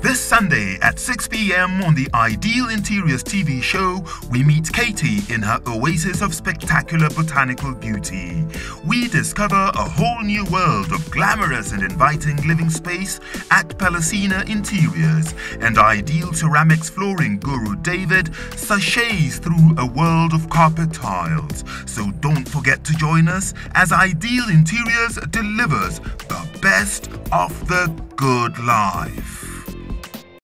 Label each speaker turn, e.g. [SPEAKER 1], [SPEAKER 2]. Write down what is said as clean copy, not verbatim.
[SPEAKER 1] This Sunday at 6 p.m. on the Ideal Interiors TV show, we meet Katie in her oasis of spectacular botanical beauty. We discover a whole new world of glamorous and inviting living space at Palacina Interiors, and Ideal Ceramics flooring guru David sachets through a world of carpet tiles. So don't forget to join us as Ideal Interiors delivers the best of the good life.